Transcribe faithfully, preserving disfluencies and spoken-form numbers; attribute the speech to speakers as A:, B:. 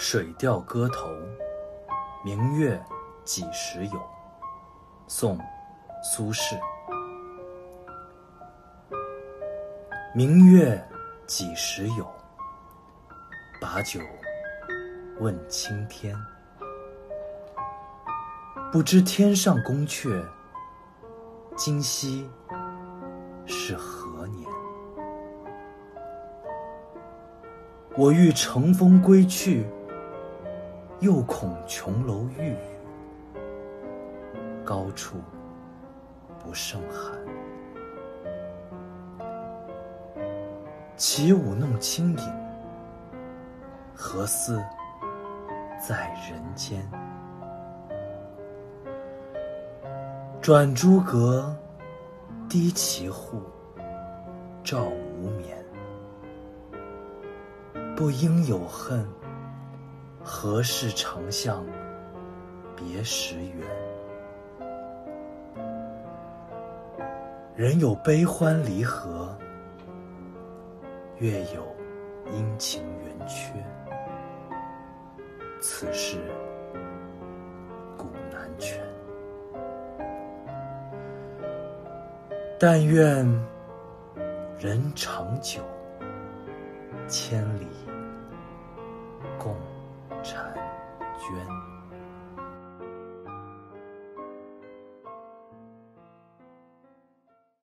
A: 水调歌头，明月几时有？宋·苏轼。明月几时有？把酒问青天。不知天上宫阙，今夕是何年？我欲乘风归去，又恐琼楼玉宇，高处不胜寒。起舞弄清影，何似在人间？转朱阁，低绮户，照无眠。不应有恨，何事长向别时圆？人有悲欢离合，月有阴晴圆缺。此事古难全。但愿人长久，千里共婵娟。